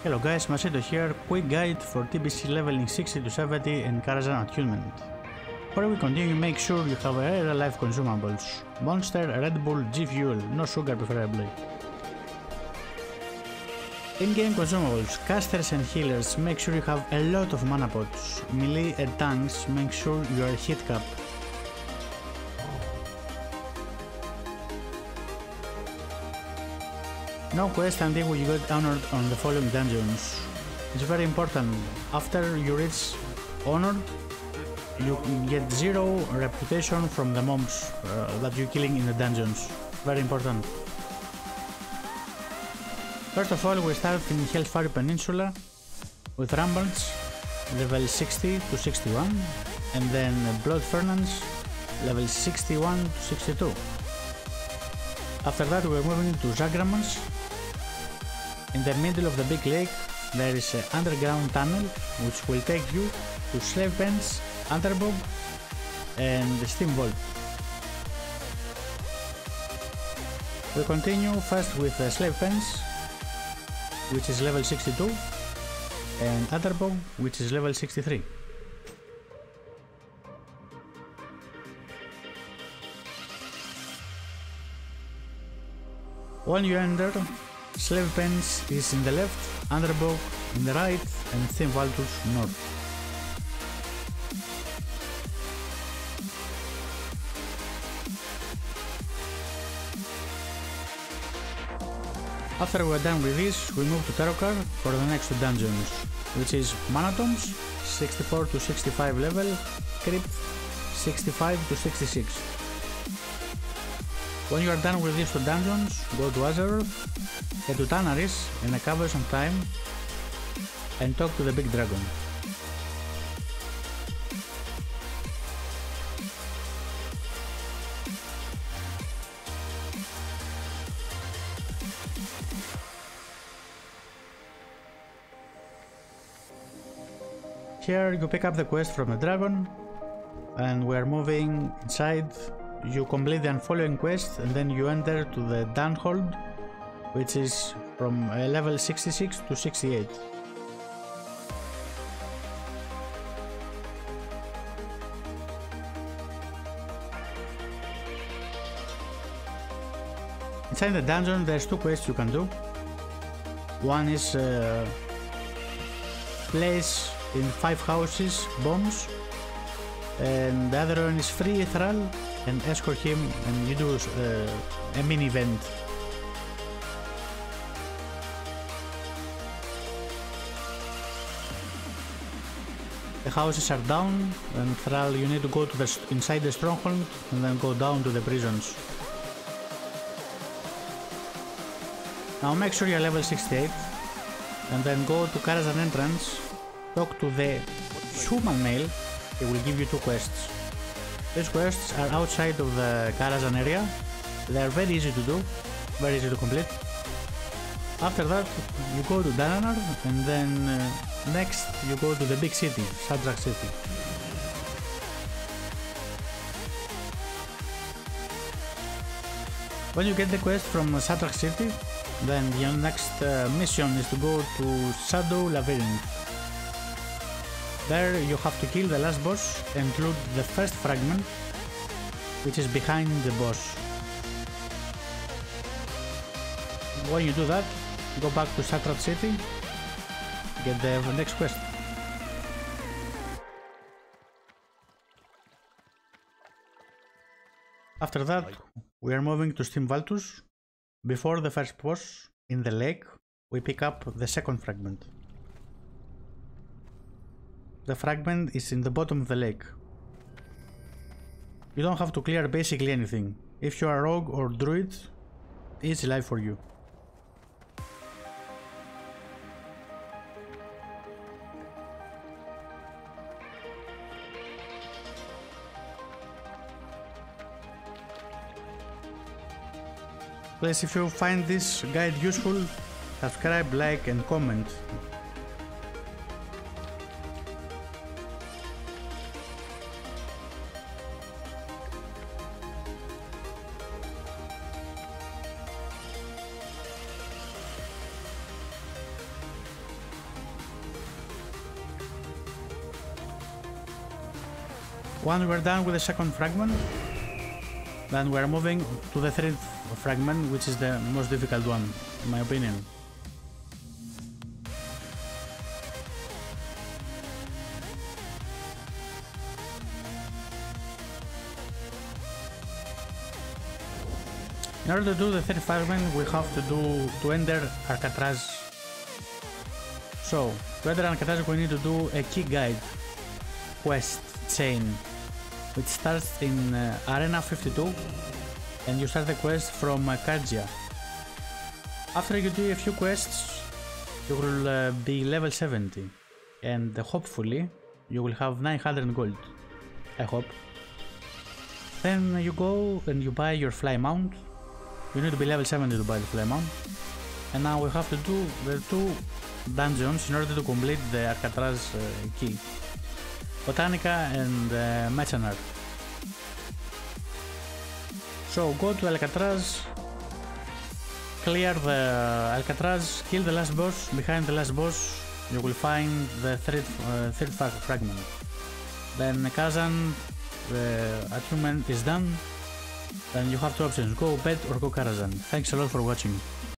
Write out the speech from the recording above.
Hello guys, Macedo here, quick guide for TBC leveling 60 to 70 and Karazhan Attunement. Before we continue, make sure you have real life consumables. Monster, Red Bull, G Fuel, no sugar preferably. In-game consumables, casters and healers, make sure you have a lot of mana pots. Melee and tanks, make sure you are hit cap. No quest until you get honored on the following dungeons. It's very important. After you reach honored, you get 0 reputation from the mobs that you're killing in the dungeons. Very important. First of all, we start in Hellfire Peninsula with Ramparts, level 60 to 61, and then Blood Furnace, level 61 to 62. After that, we're moving to Zagramans. In the middle of the big lake, there is an underground tunnel which will take you to Slave Pens, Underbog, and the Steam Vault. We continue first with the Slave Pens, which is level 62, and Underbog, which is level 63. When you enter, Slave Pens is in the left, Underbog in the right, and Steam Vaultus north. After we're done with this, we move to Terrorcar for the next 2 dungeons, which is Manatoms, 64 to 65 level, Crypt, 65 to 66. When you are done with these 2 dungeons, go to Azeroth, head to Tanaris and recover some time and talk to the big dragon. Here you pick up the quest from the dragon, and we are moving inside. You complete the following quest and then you enter to the Dunhold, which is from level 66 to 68. Inside the dungeon there's 2 quests you can do. One is place in 5 houses bombs, and the other one is free Thrall and escort him, and you do a mini event. The houses are down, and Thrall, you need to go to inside the stronghold and then go down to the prisons. Now make sure you're level 68 and then go to Karazhan entrance, talk to the human male, he will give you 2 quests. These quests are outside of the Karazhan area. They are very easy to do, very easy to complete. After that, you go to Dananar, and then next you go to the big city, Sadrak City. When you get the quest from Sadrak City, then your next mission is to go to Shadow Labyrinth. There you have to kill the last boss and loot the first fragment, which is behind the boss. When you do that, go back to Satrat City, get the next quest. After that, we are moving to Steam Vaultus. Before the first boss, in the lake, we pick up the second fragment. The fragment is in the bottom of the lake. You don't have to clear basically anything. If you are rogue or druid, easy life for you. Please, if you find this guide useful, subscribe, like and comment. Once we're done with the second fragment, then we're moving to the third fragment, which is the most difficult one, in my opinion. In order to do the third fragment, we have to enter Alcatraz. So, to enter Alcatraz, we need to do a key guide quest chain, which starts in Arena 52, and you start the quest from Karazhan. After you do a few quests, you will be level 70, and hopefully you will have 900 gold, I hope. Then you go and you buy your fly mount. You need to be level 70 to buy the fly mount. And now we have to do the two dungeons in order to complete the Alcatraz key. Botanica and Mercenary. So go to Alcatraz, clear the Alcatraz, kill the last boss. Behind the last boss you will find the third fragment. Then Karazhan, the attunement is done. Then you have two options, go Bed or go Karazhan. Thanks a lot for watching.